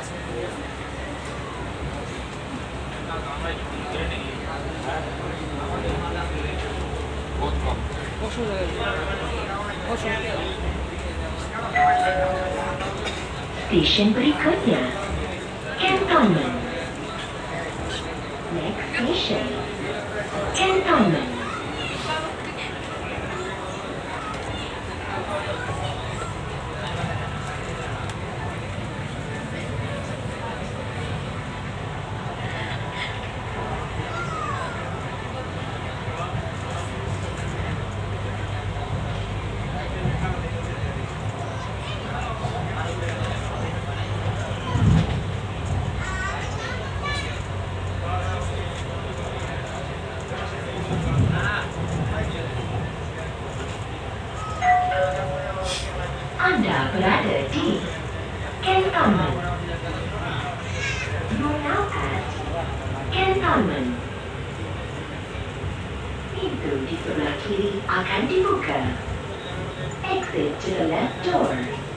Stesen berikutnya, Cantonment. Next station, Cantonment. Anda berada di Cantonment. You now at Cantonment. Pintu di sebelah kiri akan dibuka. Exit to the left door.